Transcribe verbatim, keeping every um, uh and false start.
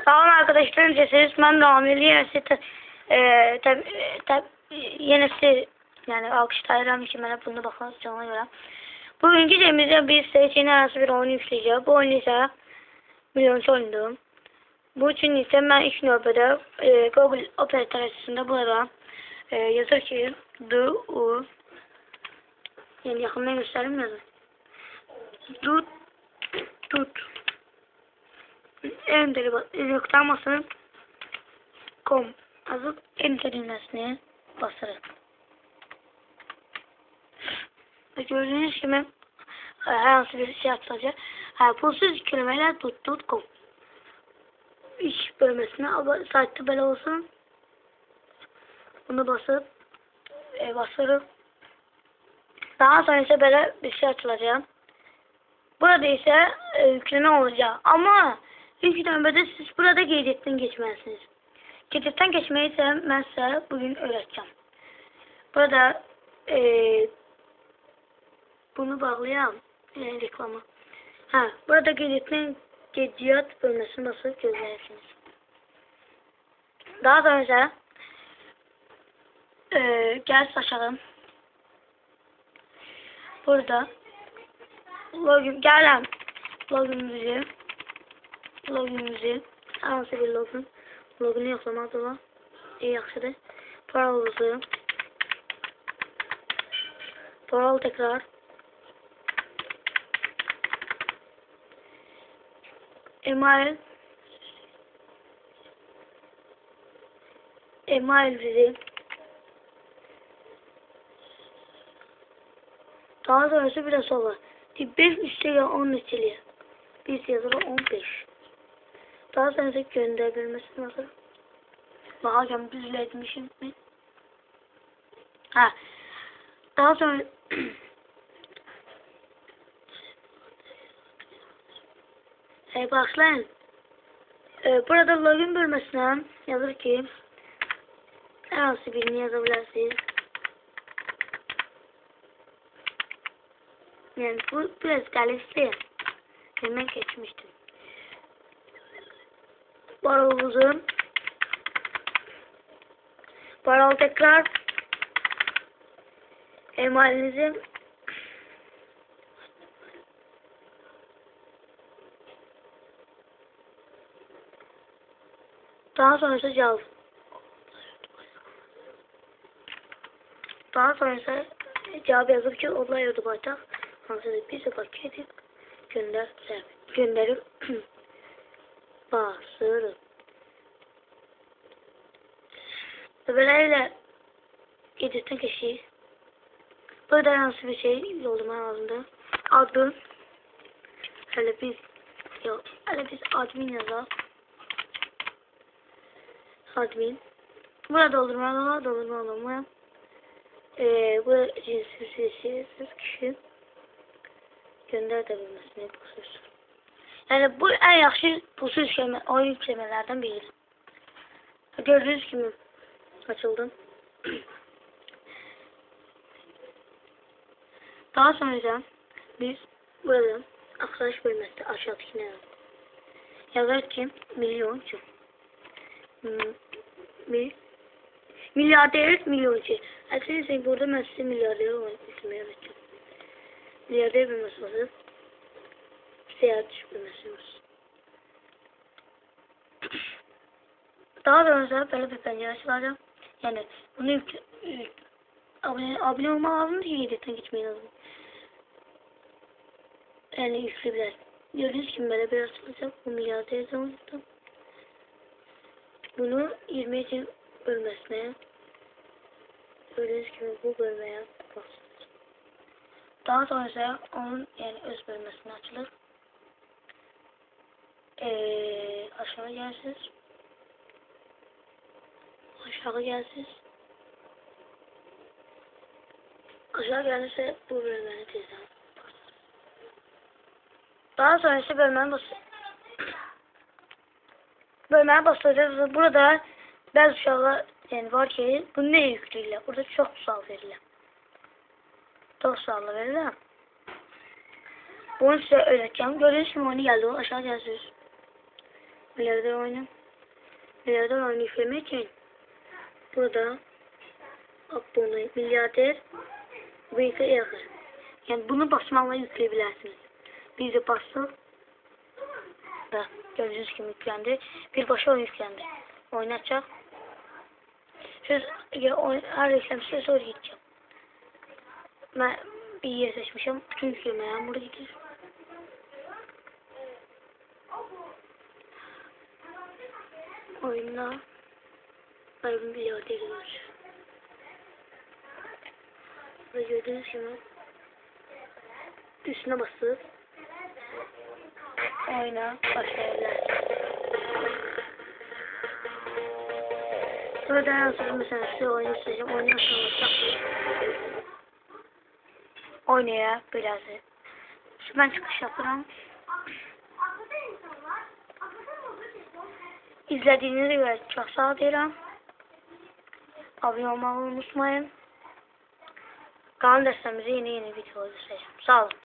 Tamam arkadaşlar, öncesiniz. Ben Ramil. Yenisi e, tab, tab, yenisi yani alkışlayıram ki mənə bunu baxın canına görə. Bugünkü cemizde bir seçeneğin arası bir oyun yükleyeceğim. Bu oyun ise milyoncu oyundu. Bu için ise ben ilk növbədə e, Google Operator açısında burada e, yazır ki D U yani yakından göstereyim yazın. Tut tut Enter'i bas. Yüklenmesinin com yazıp Enter düğmesine basarız. Gördüğünüz gibi herhangi bir şey atacak. Ha, pulsuz kelimeler tut tut com iş bölmesine ama saatte böyle olsun. Bunu basıp e, basarım. Daha sonra ise böyle bir şey açılacak. Burada ise e, yükleme olacak. Ama ilk növbədə siz burada qeydiyyatdan geçmezsiniz. Qeydiyyatdan geçmeyi ise ben size bugün öğreteceğim. Burada e, bunu bağlayalım. Yani reklamı. Ha, burada qeydiyyatdan qeydiyyat bölmesini basıp gözləyirsiniz. Daha sonra ise e, gel açalım. Burada login gələm loginimizi loginimizi hansı bir login logini yoxlamaq da iyi yaxşıdır. Parolumuzu parol tekrar email email bizi daha sonrası biraz sonra beş üstüyle on neçeliği biz yazılı on beş daha sonra gönderebilmesi nasıl bakacağım düzle etmişim mi ha daha sonra e, başlayın e, burada login bölmesine yazır ki herhangi birini yazabilirsiniz. Yani bu biraz galipsi. Hemen geçmiştim. Parolumuzu parol tekrar emailinizi daha sonrası cevap. Daha sonrası cevap yazıp ki olay yurdu baytak. Hansıdır bir sefer edip gönder gönderip basırım. Böyleyle editten kişi burada nasıl bir şey yollama lazımdı. Adım hele biz yok hele biz admin yazalım. Admin burada doldurma doldurma doldurma ee, bu cinsiz kişi gönder de bilmesini pulsuz. Yani bu en yaxşı pulsuz yükleme, oyun yüklemelerden biri. Gördüğünüz gibi açıldım. Daha sonra biz burada arkadaş bölmesinde aşağıdakine yazalım. Yazar ki milyoncu. Mi, milyarder milyoncu. Aslında burada ben size milyarder olarak yüklemeyi öğreteceğim. Milyarder bölmesi basıp seyahat bölmesi basıp. Daha sonra böyle bir pencere açılacak. Yani bunu yükle, yük, abone, abone olma lazım ki yedikten geçmeyi lazım. Yani yükleyebilir. Gördüğünüz gibi böyle bir açılacak. Bu milyarder zamanında. Bunu yirmi için bölmesine gördüğünüz gibi bu bölmeye basacağız. Daha sonra onun yani öz bölmesine açılır. Ee, aşağı gelsiniz. Aşağı gelsiniz. Aşağı gelirse bu bölümleri tezden. Daha sonra ise bölmeye basacağız. Bölmeye basacağız. Burada bazı uşaqlar yani var ki bunu ne yükləyirlər? Burada çox sual verirlər. Çox suallar verirlər. Bunu size öğreteceğim. Gördüğünüz gibi onu geldi. Aşağı gelsiniz. Milyarder oyunu. Milyarder oyunu yüklemek için burada abone milyarder büyük yakın. Yani bunu basmalla yükleyebilirsiniz. Biz de bastık. Da gördüğünüz gibi yüklendi. Bir başa oyun yüklendi. Oynatacak. Söz her reklam size sonra gideceğim. Ben bir yer seçmişim. Bütün yüklemeye burada gidiyor. Oyunla ben milyarder var. Burada gördüğünüz gibi üstüne basıp oyuna başlayabilirsiniz. Burada yansıdım mesela size oyunu isteyeceğim. Oyunu nasıl oynaya biraz. Şimdi ben çıkış yapıyorum. İzlediğiniz için çok sağ olun. Abone olmayı unutmayın. Kanal derslerimizi yeni yeni videolar göstereceğim. Sağ olun.